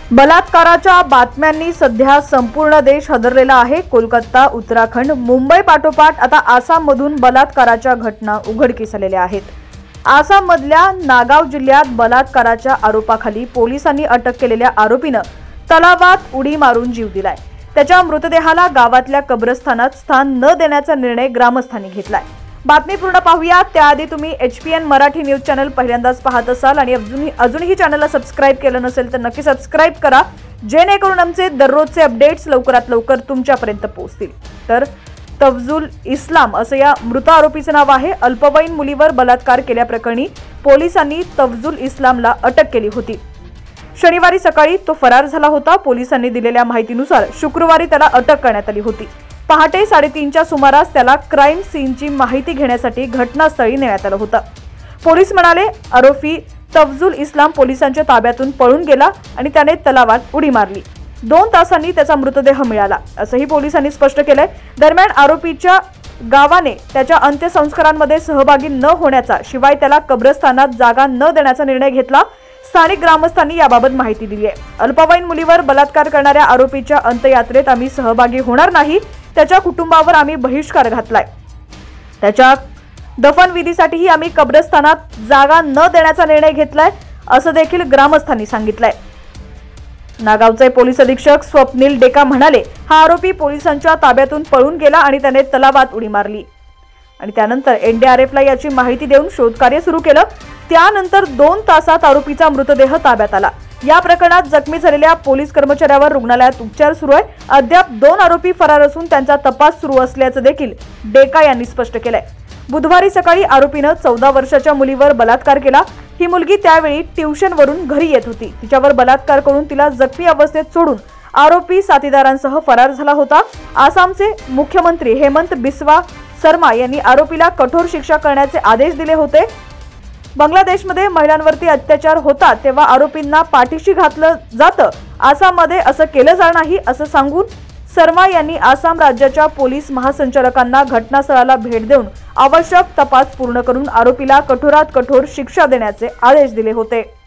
बलात्काराच्या बातम्यांनी सध्या संपूर्ण देश हादरलेला आहे। कोलकाता, उत्तराखंड, मुंबई पाठोपाठ आता आसाममधून बलात्काराच्या घटना उघडकीस आलेल्या आहेत। आसाममधल्या नागाव जिल्ह्यात बलात्काराच्या आरोपाखाली पोलिसांनी अटक केलेल्या आरोपीनं तलावात उडी मारून जीव दिलाय। त्याच्या मृतदेहाला गावातल्या कब्रस्थानात स्थान न देण्याचा निर्णय ग्रामस्थांनी घेतलाय। बातमी पूर्ण पाहूया त्याआधी तुम्ही HPN मराठी न्यूज चॅनल पहिल्यांदाच पाहत असाल आणि अजूनही चॅनलला सबस्क्राइब केलं नसेल तर नक्की सबस्क्राइब करा, जेणेकरून आमचे दररोजचे अपडेट्स लवकरात लवकर तुमच्यापर्यंत पोहोचतील। तर तफजुल इस्लाम असं या मृत आरोपीचं नाव आहे। अल्पवयीन मुलीवर बलात्कार केल्याप्रकरणी पोलिसांनी तफजुल इस्लामला अटक केली होती। शनिवारी सकाळी तो फरार झाला होता। पोलिसांनी दिलेल्या माहितीनुसार शुक्रवारी त्याला अटक करण्यात आली होती। पहाटे 3:30च्या सुमारास त्याला क्राइम सीनची माहिती घेण्यासाठी घटनास्थळी नेण्यात आलं होतं। पोलीस म्हणाले आरोपी तफजुल इस्लाम पोलिसांच्या ताब्यातून पळून गेला आणि त्याने तलावात उडी मारली। 2 तासांनी त्याचा मृतदेह मिळाला असंही पोलिसांनी स्पष्ट केलंय। दरम्यान आरोपीच्या गावाने त्याच्या अंत्यसंस्कारांमध्ये सहभागी न होण्याचा शिवाय त्याला कब्रस्थानात जागा न देण्याचा निर्णय घेतला। स्थानिक ग्रामस्थांनी याबाबत माहिती दिली आहे। अल्पवयीन मुलीवर बलात्कार करणाऱ्या आरोपीच्या अंत्ययात्रेत आम्ही सहभागी होणार नाही, त्याच्या कुटुंबावर आम्ही बहिष्कार घातलाय। त्याच्या दफनविधीसाठीही आम्ही कब्रस्थानात जागा न देण्याचा निर्णय घेतलाय असं देखील ग्रामस्थांनी सांगितलंय। नागावचे पोलीस अधीक्षक स्वप्नील डेका म्हणाले हा आरोपी पोलिसांच्या ताब्यातून पळून गेला आणि त्याने तलावात उडी मारली आणि त्यानंतर NDRFला याची माहिती देऊन शोधकार्य सुरू केलं। त्यानंतर 2 तासात आरोपीचा मृतदेह ताब्यात आला। या प्रकरणात जखमी झालेल्या पोलीस कर्मचाऱ्यावर रुग्णालयात उपचार सुरू आहे। अद्याप 2 आरोपी फरार असून त्यांचा तपास सुरू असल्याचं देखील डेका यांनी स्पष्ट केलंय। बुधवारी सकाळी आरोपीनं 14 वर्षाच्या मुलीवर बलात्कार केला। ही मुलगी त्यावेळी ट्युशनवरून घरी येत होती। तिच्यावर बलात्कार करून तिला जखमी अवस्थेत सोडून आरोपी साथीदारांसह फरार झाला होता। आसामचे मुख्यमंत्री हेमंत बिस्वा शर्मा यांनी आरोपीला कठोर शिक्षा करण्याचे आदेश दिले होते। बांगलादेशमध्ये महिलांवरती अत्याचार होतात तेव्हा आरोपींना पाठीशी घातलं जातं। आसाममध्ये असं केलं जाणार नाही असं सांगून शर्मा यांनी आसाम राज्याच्या पोलीस महासंचालकांना घटनास्थळाला भेट देऊन आवश्यक तपास पूर्ण करून आरोपीला कठोरात कठोर शिक्षा देण्याचे आदेश दिले होते।